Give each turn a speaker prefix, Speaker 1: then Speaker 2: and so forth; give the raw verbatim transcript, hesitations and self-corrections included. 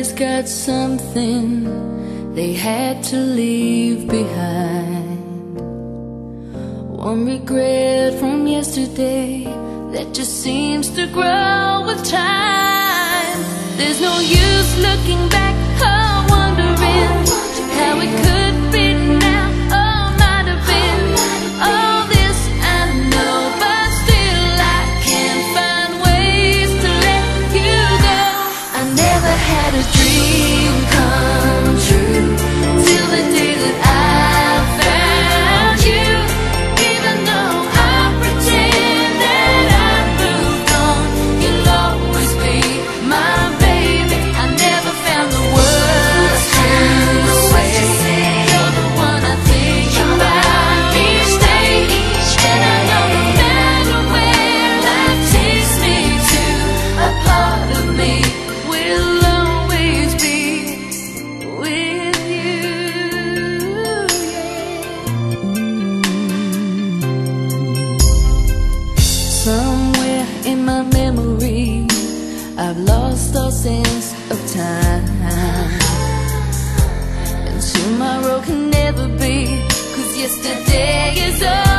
Speaker 1: Everybody's got something they had to leave behind. One regret from yesterday that just seems to grow with time. There's no use looking back or wondering how it could be now or might have been. All this I know, but still I can't find ways to let you go. I never had a dream come true till the day that I found you. Even though I pretend that I moved on, you'll always be my baby. I never found the words to say. You're the one I think about each day, and I know no matter where life takes me to, a part of me will always be with you. Somewhere in my memory, I've lost all sense of time, and tomorrow can never be, 'cause yesterday is all